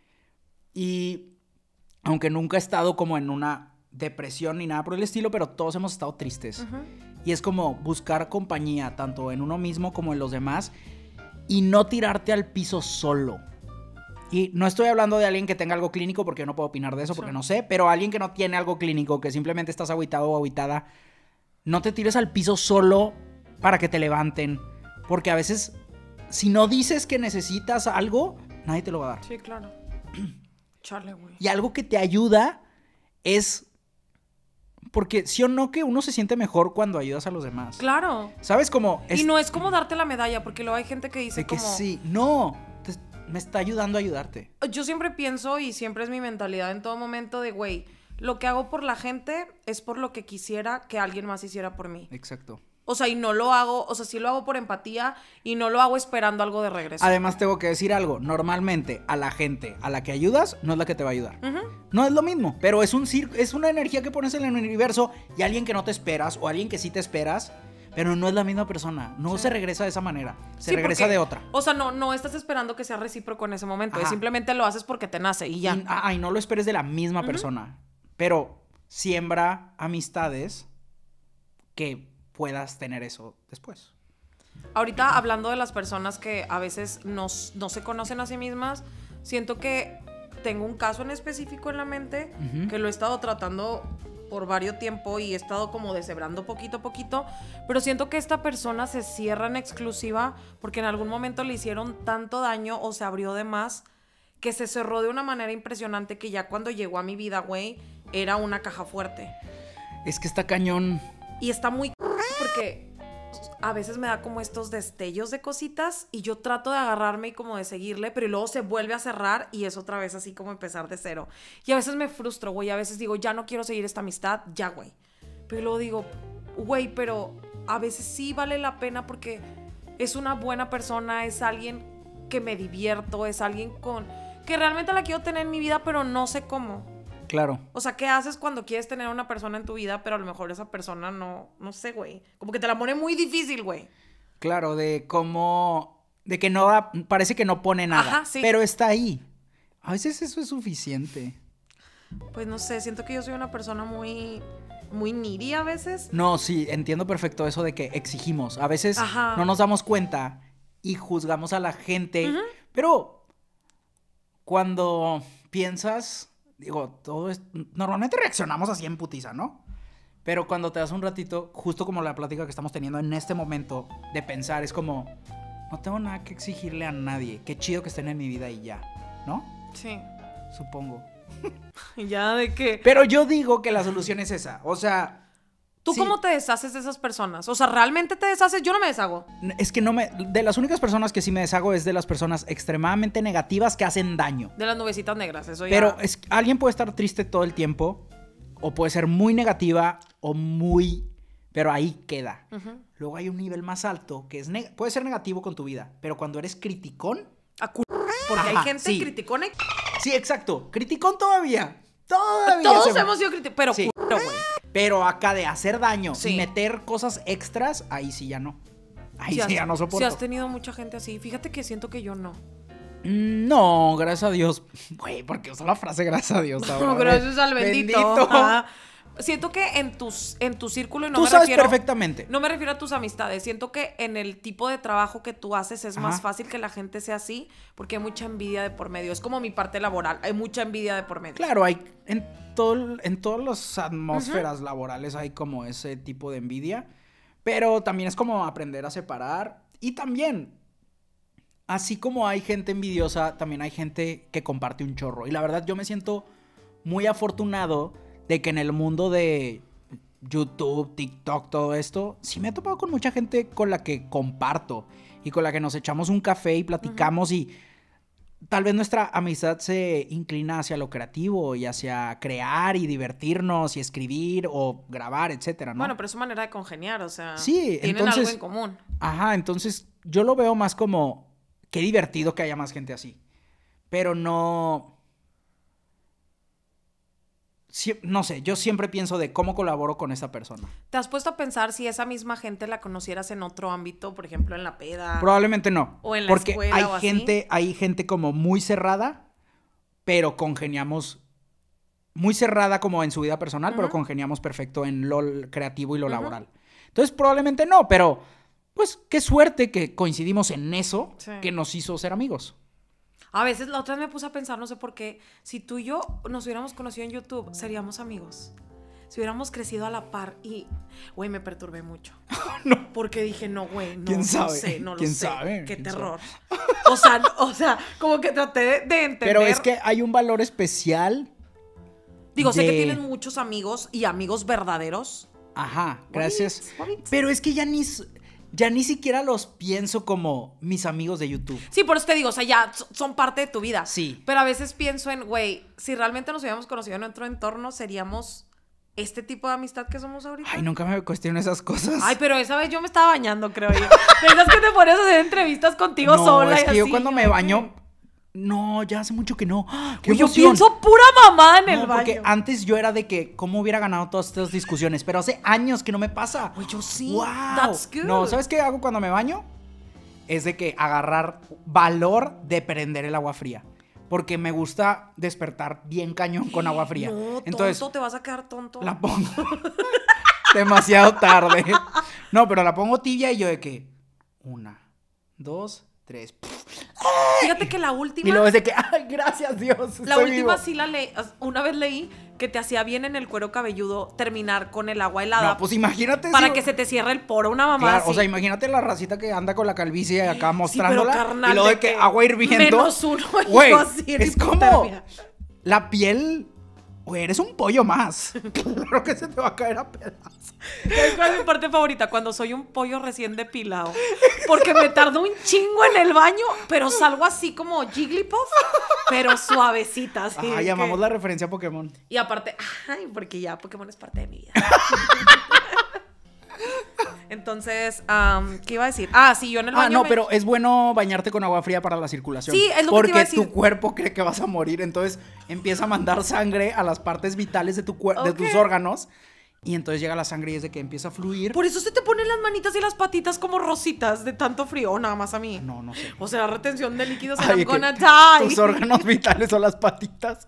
Y aunque nunca he estado como en una depresión ni nada por el estilo, pero todos hemos estado tristes. Y es como buscar compañía, tanto en uno mismo como en los demás, y no tirarte al piso solo. Y no estoy hablando de alguien que tenga algo clínico, porque yo no puedo opinar de eso, porque no sé, pero alguien que no tiene algo clínico, que simplemente estás agüitado o agüitada, no te tires al piso solo para que te levanten, porque a veces, si no dices que necesitas algo, nadie te lo va a dar. Sí, claro. Chale, güey. Y algo que te ayuda es... Porque sí o no que uno se siente mejor cuando ayudas a los demás. Claro. ¿Sabes cómo? Y no es como darte la medalla, porque luego hay gente que dice de que como... sí, no, me está ayudando a ayudarte. Yo siempre pienso, y siempre es mi mentalidad en todo momento, de güey, lo que hago por la gente es por lo que quisiera que alguien más hiciera por mí. Exacto. O sea, y no lo hago, o sea, sí lo hago por empatía y no lo hago esperando algo de regreso. Además, tengo que decir algo. Normalmente, a la gente a la que ayudas, no es la que te va a ayudar. No es lo mismo, pero es una energía que pones en el universo y alguien que no te esperas o alguien que sí te esperas, pero no es la misma persona. No se regresa de esa manera. Se regresa porque, de otra. O sea, no estás esperando que sea recíproco en ese momento. Ajá. Simplemente lo haces porque te nace y ya. Y no lo esperes de la misma persona. Pero siembra amistades que puedas tener eso después. Ahorita, hablando de las personas que a veces no se conocen a sí mismas, siento que tengo un caso en específico en la mente que lo he estado tratando por varios tiempo y he estado como deshebrando poquito a poquito, pero siento que esta persona se cierra en exclusiva porque en algún momento le hicieron tanto daño o se abrió de más que se cerró de una manera impresionante que ya cuando llegó a mi vida, güey, era una caja fuerte. Es que está cañón. Y está muy... porque a veces me da como estos destellos de cositas y yo trato de agarrarme y como de seguirle, pero luego se vuelve a cerrar y es otra vez así como empezar de cero. Y a veces me frustro, güey, a veces digo, ya no quiero seguir esta amistad, ya, güey. Pero luego digo, güey, pero a veces sí vale la pena porque es una buena persona, es alguien que me divierto, es alguien que realmente la quiero tener en mi vida, pero no sé cómo. Claro. O sea, ¿qué haces cuando quieres tener a una persona en tu vida, pero a lo mejor esa persona no sé, güey? Como que te la pone muy difícil, güey. Claro, de que no da, parece que no pone nada. Ajá, sí. Pero está ahí. A veces eso es suficiente. Pues no sé, siento que yo soy una persona muy needy a veces. No, sí, entiendo perfecto eso de que exigimos. A veces no nos damos cuenta y juzgamos a la gente. Pero cuando piensas... Digo, normalmente reaccionamos así en putiza, ¿no? Pero cuando te das un ratito, justo como la plática que estamos teniendo en este momento, de pensar, es como, no tengo nada que exigirle a nadie. Qué chido que estén en mi vida y ya, ¿no? Sí. Supongo. ¿Ya de qué? Pero yo digo que la solución es esa. O sea... ¿Tú cómo te deshaces de esas personas? O sea, ¿realmente te deshaces? Yo no me deshago. Es que de las únicas personas que sí me deshago es de las personas extremadamente negativas que hacen daño. De las nubecitas negras, eso ya... Pero alguien puede estar triste todo el tiempo, o puede ser muy negativa, o muy... Pero ahí queda. Luego hay un nivel más alto, que puede ser negativo con tu vida, pero cuando eres criticón... Porque hay gente criticona. Sí, exacto. Criticón todavía. Todos hemos sido criticones, pero sí. güey. Pero acá de hacer daño y meter cosas extras, ahí sí ya no. Ahí sí ya no soporto. Si has tenido mucha gente así, fíjate que siento que yo no. No, gracias a Dios. Güey, porque uso la frase gracias a Dios ahora. No, gracias al bendito. Siento que en tu círculo, y no tú me sabes refiero... perfectamente. No me refiero a tus amistades. Siento que en el tipo de trabajo que tú haces es más fácil que la gente sea así, porque hay mucha envidia de por medio. Es como mi parte laboral. Hay mucha envidia de por medio. Claro, hay en todas las atmósferas laborales hay como ese tipo de envidia. Pero también es como aprender a separar. Y también, así como hay gente envidiosa, también hay gente que comparte un chorro. Y la verdad, yo me siento muy afortunado de que en el mundo de YouTube, TikTok, todo esto, sí me he topado con mucha gente con la que comparto y con la que nos echamos un café y platicamos y tal vez nuestra amistad se inclina hacia lo creativo y hacia crear y divertirnos y escribir o grabar, etcétera, ¿no? Bueno, pero es su manera de congeniar, o sea, sí, tienen entonces, algo en común. Ajá, entonces yo lo veo más como, qué divertido que haya más gente así. Pero no... no sé, yo siempre pienso de cómo colaboro con esa persona. ¿Te has puesto a pensar si esa misma gente la conocieras en otro ámbito, por ejemplo, en la peda? Probablemente no. O en la porque escuela o así. hay gente como muy cerrada, pero congeniamos muy cerrada como en su vida personal, pero congeniamos perfecto en lo creativo y lo laboral. Entonces, probablemente no, pero pues qué suerte que coincidimos en eso que nos hizo ser amigos. A veces la otra vez me puse a pensar, no sé por qué, si tú y yo nos hubiéramos conocido en YouTube, seríamos amigos. Si hubiéramos crecido a la par y, güey, me perturbé mucho. No. Porque dije, no, güey, no, ¿Quién sabe? no sé, no lo ¿Quién sé. sabe? Qué ¿Quién terror. O sea, como que traté de entender. Pero es que hay un valor especial. Digo, sé que tienes muchos amigos y amigos verdaderos. Ajá, gracias. Bonito. Pero es que ya ni siquiera los pienso como mis amigos de YouTube. Sí, por eso te digo, o sea, ya son parte de tu vida. Sí. Pero a veces pienso en, güey, si realmente nos hubiéramos conocido en nuestro entorno, seríamos este tipo de amistad que somos ahorita. Ay, nunca me cuestiono esas cosas. Ay, pero esa vez yo me estaba bañando, creo yo. Pensas que te pones a hacer entrevistas contigo sola es y que así. yo cuando me baño... No, ya hace mucho que no. ¡Qué yo emoción! pienso pura mamá en el baño. Porque antes yo era de que cómo hubiera ganado todas estas discusiones, pero hace años que no me pasa. Pues yo sí. Wow. That's good. No, ¿sabes qué hago cuando me baño? Es de que agarrar valor de prender el agua fría. Porque me gusta despertar bien cañón con agua fría. No, entonces, tonto, te vas a quedar tonto. la pongo demasiado tarde. No, pero la pongo tibia y yo de que 1, 2, 3. Fíjate que la última... Y luego es de que, ay, gracias Dios, La estoy última vivo. sí la leí. Una vez leí que te hacía bien en el cuero cabelludo terminar con el agua helada. No, pues imagínate. Para que se te cierre el poro, una mamá Claro, así. o sea, imagínate la racita que anda con la calvicie acá mostrándola. pero, carnal, y luego de de que que agua hirviendo. -1 y Güey, yo así en es como hipotermia. la piel. Güey, eres un pollo más. Claro que se te va a caer a pedazos. ¿Sabes cuál es mi parte favorita? Cuando soy un pollo recién depilado. Porque me tardo un chingo en el baño, pero salgo así como Jigglypuff, pero suavecita. Así Ah, llamamos la referencia a Pokémon. Y aparte, ay, porque ya Pokémon es parte de mi vida. Entonces, ¿qué iba a decir? Ah, sí, yo en el baño. No, pero es bueno bañarte con agua fría para la circulación. Sí, es lo que porque te iba a decir. tu cuerpo cree que vas a morir, entonces empieza a mandar sangre a las partes vitales de, de tus órganos. Y entonces llega la sangre y es de que empieza a fluir. Por eso se te ponen las manitas y las patitas como rositas de tanto frío, o nada más a mí. No sé. O sea, retención de líquidos, Ay, I'm gonna que die. tus órganos vitales son las patitas.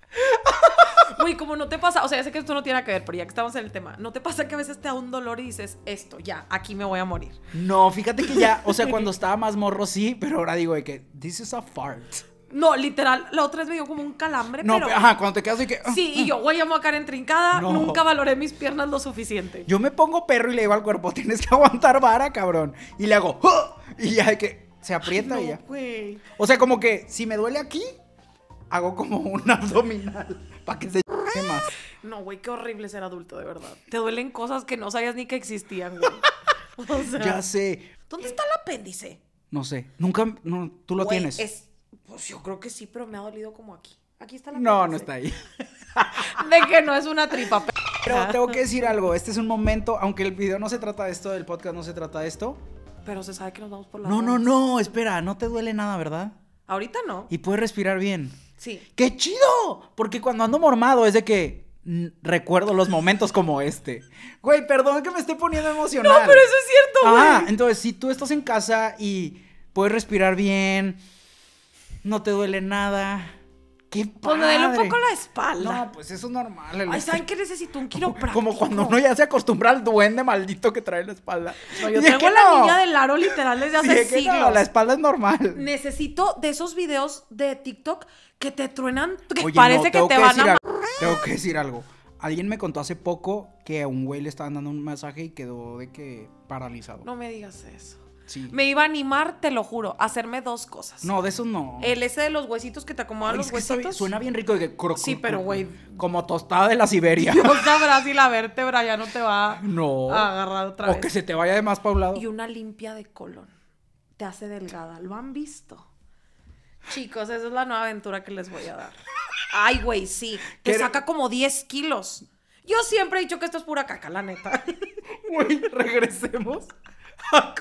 Güey, como no te pasa, o sea, ya sé que esto no tiene que ver, pero ya que estamos en el tema, ¿no te pasa que a veces te da un dolor y dices, esto, ya, aquí me voy a morir? No, fíjate que ya, o sea, cuando estaba más morro sí, pero ahora digo de que this is a fart. No, literal, la otra vez me dio como un calambre, No, pero... ajá, cuando te quedas de que... Sí, y yo, güey, ya me voy a caer entrincada, No. nunca valoré mis piernas lo suficiente. Yo me pongo perro y le digo al cuerpo, tienes que aguantar vara, cabrón. Y le hago, ¡oh! Y ya de que se aprieta y ya. Güey. O sea, como que si me duele aquí, hago como un abdominal para que se más. No, güey, qué horrible ser adulto, de verdad. Te duelen cosas que no sabías ni que existían, güey. O sea, Ya sé. ¿dónde está el apéndice? No sé. Nunca, no, tú lo Güey, tienes. Pues yo creo que sí, pero me ha dolido como aquí. Aquí está la No, no está ahí. De que no es una tripa. Pero tengo que decir algo. Este es un momento, aunque el video no se trata de esto, el podcast no se trata de esto. Pero se sabe que nos vamos por la No, espera, no te duele nada, ¿verdad? Ahorita no. Y puedes respirar bien. Sí. ¡Qué chido! Porque cuando ando mormado es de que recuerdo los momentos como este. Güey, perdón que me esté poniendo emocional. No, pero eso es cierto, güey. Ah, entonces si tú estás en casa y puedes respirar bien, no te duele nada. ¡Qué padre! Pues me duele un poco la espalda. No, pues eso es normal. Ay, ¿saben qué necesito? Un quiropráctico. Como cuando uno ya se acostumbra al duende maldito que trae en la espalda. No, yo Dije tengo que la no. niña del aro literal desde hace Dije que siglos. no, la espalda es normal. Necesito de esos videos de TikTok que te truenan, que Oye, parece no, que tengo te que van decir a... algo. Tengo que decir algo. Alguien me contó hace poco que a un güey le estaban dando un masaje y quedó de que paralizado. No me digas eso. Sí. Me iba a animar, te lo juro, a hacerme dos cosas. No, de eso no. El ese de los huesitos que te acomodan Ay, los es que está bien- huesitos. suena bien rico de que Sí, pero, güey. Como tostada de la Siberia. No sabrás si la vértebra ya no te va No. a agarrar otra O vez. que se te vaya de más pa' un lado. Y una limpia de colon. Te hace delgada. ¿Lo han visto? Chicos, esa es la nueva aventura que les voy a dar. Ay, güey, sí. Te saca como 10 kilos. Yo siempre he dicho que esto es pura caca, la neta. Güey, regresemos a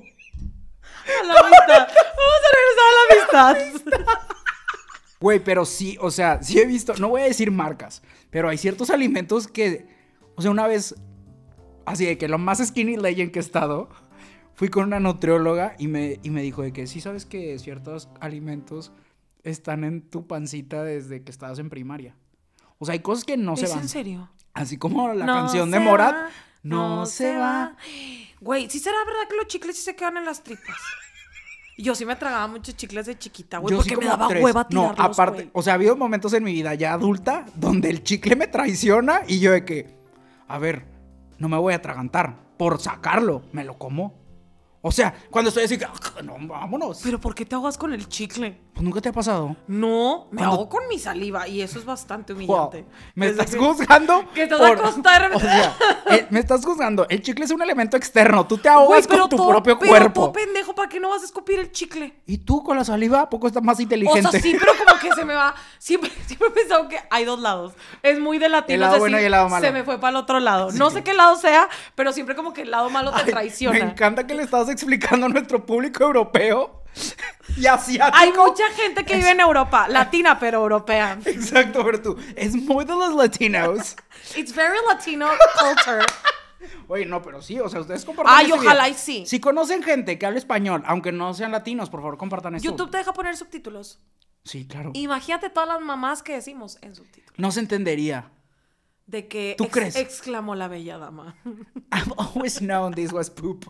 la amistad. Vamos a regresar a la amistad. Güey, pero sí, o sea, sí he visto, no voy a decir marcas, pero hay ciertos alimentos que, o sea, una vez, así de que lo más skinny legend que he estado, fui con una nutrióloga y me dijo de que sí sabes que ciertos alimentos están en tu pancita desde que estabas en primaria. O sea, hay cosas que no se van. ¿Es en serio? Así como la canción de Morat, no se va. Güey, ¿sí será verdad que los chicles sí se quedan en las tripas? Yo sí me tragaba muchos chicles de chiquita, güey, porque sí me daba hueva tirarlos, no, aparte, güey. O sea, ha habido momentos en mi vida ya adulta donde el chicle me traiciona y yo de que, a ver, no me voy a atragantar por sacarlo, me lo como. O sea, cuando estoy así, no, vámonos. ¿Pero por qué te ahogas con el chicle? Pues nunca te ha pasado. No, me ahogo con mi saliva y eso es bastante humillante. Wow. ¿Me estás juzgando? Que estás a acostarme. O sea, me estás juzgando. El chicle es un elemento externo. Tú te ahogas con tu propio cuerpo. Pero pendejo, ¿para qué no vas a escupir el chicle? ¿Y tú con la saliva? ¿A poco estás más inteligente? O sea, sí, pero como que se me va. Siempre he pensado que hay dos lados. Es muy de latino. El lado bueno y el lado malo. Se me fue para el otro lado. Sí. No sé qué lado sea, pero siempre como que el lado malo te traiciona. Me encanta que le estás explicando a nuestro público europeo y asiático. Hay mucha gente que vive en Europa, latina pero europea. Exacto, pero tú, es muy de los latinos. It's very Latino culture. Oye, no, pero sí, o sea, ustedes compartan. Ay, ojalá y sí. Si conocen gente que habla español, aunque no sean latinos, por favor, compartan esto. YouTube te deja poner subtítulos. Sí, claro. Imagínate todas las mamás que decimos en subtítulos. No se entendería. De que ¿Tú crees? Exclamó la bella dama. I've always known this was poop.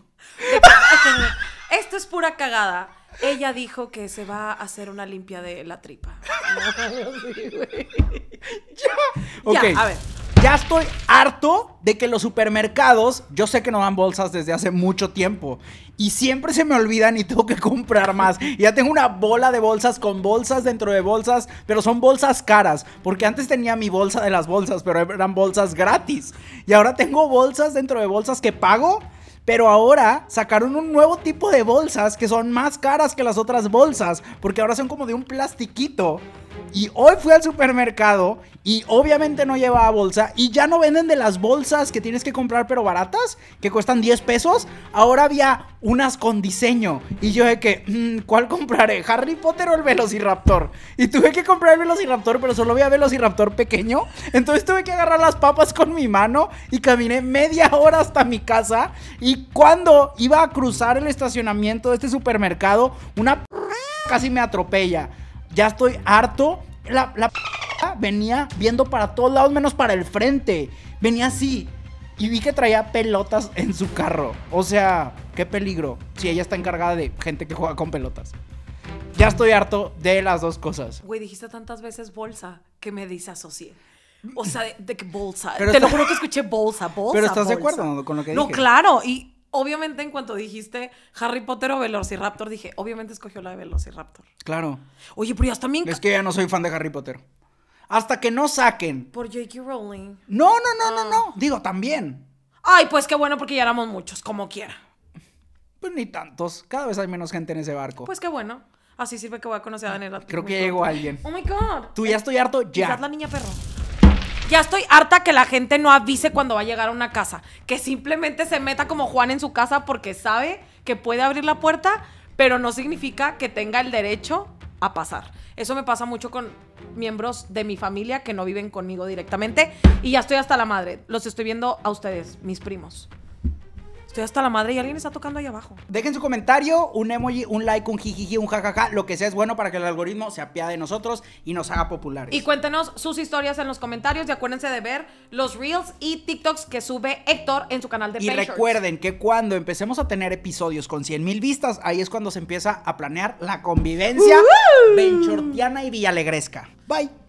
Esto es pura cagada. Ella dijo que se va a hacer una limpia de la tripa. Okay. Ya, a ver. Ya estoy harto de que los supermercados, yo sé que no dan bolsas desde hace mucho tiempo y siempre se me olvidan y tengo que comprar más. Y ya tengo una bola de bolsas con bolsas dentro de bolsas, pero son bolsas caras, porque antes tenía mi bolsa de las bolsas, pero eran bolsas gratis. Y ahora tengo bolsas dentro de bolsas que pago, pero ahora sacaron un nuevo tipo de bolsas que son más caras que las otras bolsas, porque ahora son como de un plastiquito. Y hoy fui al supermercado y obviamente no llevaba bolsa y ya no venden de las bolsas que tienes que comprar pero baratas, que cuestan 10 pesos. Ahora había unas con diseño y yo de que, ¿cuál compraré? ¿Harry Potter o el Velociraptor? Y tuve que comprar el Velociraptor, pero solo había Velociraptor pequeño. Entonces tuve que agarrar las papas con mi mano y caminé media hora hasta mi casa. Y cuando iba a cruzar el estacionamiento de este supermercado, una casi me atropella. Ya estoy harto. La venía viendo para todos lados menos para el frente. Venía así. Y vi que traía pelotas en su carro. O sea, qué peligro. Si ella está encargada de gente que juega con pelotas. Ya estoy harto de las dos cosas. Güey, dijiste tantas veces bolsa que me desasocié. O sea, de que bolsa. Pero te lo juro que escuché bolsa. Pero ¿estás de acuerdo con lo que dije? No, claro. Y obviamente en cuanto dijiste Harry Potter o Velociraptor, dije, obviamente escogió la de Velociraptor. Claro. Oye, pero ya también... Es que ya no soy fan de Harry Potter. Hasta que no saquen. Por J.K. Rowling. No. Digo, también. Ay, pues qué bueno, porque ya éramos muchos, como quiera. Pues ni tantos. Cada vez hay menos gente en ese barco. Pues qué bueno. Así sirve que voy a conocer a Daniela. Creo que llegó alguien. Oh my God. Tú ya estoy harto, ya. Quizás la niña perro. Ya estoy harta que la gente no avise cuando va a llegar a una casa. Que simplemente se meta como Juan en su casa porque sabe que puede abrir la puerta, pero no significa que tenga el derecho a pasar. Eso me pasa mucho con miembros de mi familia que no viven conmigo directamente. Y ya estoy hasta la madre. Los estoy viendo a ustedes, mis primos. Estoy hasta la madre y alguien está tocando ahí abajo. Dejen su comentario, un emoji, un like, un jijiji, un jajaja, lo que sea es bueno para que el algoritmo se apiade de nosotros y nos haga populares. Y cuéntenos sus historias en los comentarios y acuérdense de ver los Reels y TikToks que sube Héctor en su canal de Payshorts. Y recuerden que cuando empecemos a tener episodios con 100,000 vistas, ahí es cuando se empieza a planear la convivencia benchortiana y villalegresca. Bye.